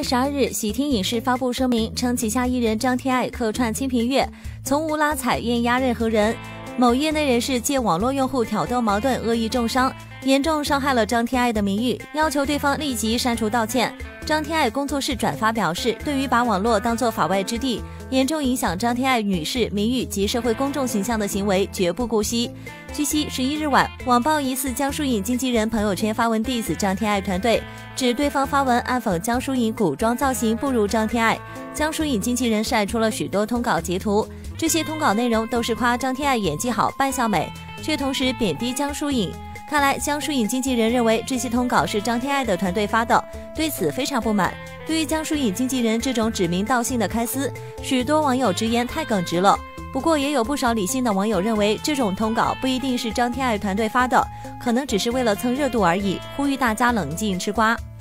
12日，喜听影视发布声明称，旗下艺人张天爱客串《清平乐》，从无拉踩艳压任何人。某业内人士借网络用户挑逗矛盾，恶意重伤，严重伤害了张天爱的名誉，要求对方立即删除道歉。张天爱工作室转发表示，对于把网络当作法外之地，严重影响张天爱女士名誉及社会公众形象的行为，绝不姑息。据悉，11日晚，网曝疑似江疏影经纪人朋友圈发文 diss 张天爱团队，指对方发文暗讽江疏影古装造型不如张天爱。江疏影经纪人晒出了许多通稿截图，这些通稿内容都是夸张天爱演技好、扮相美，却同时贬低江疏影。看来江疏影经纪人认为这些通稿是张天爱的团队发的，对此非常不满。对于江疏影经纪人这种指名道姓的开撕，许多网友直言太耿直了。不过也有不少理性的网友认为，这种通稿不一定是张天爱团队发的，可能只是为了蹭热度而已，呼吁大家冷静吃瓜。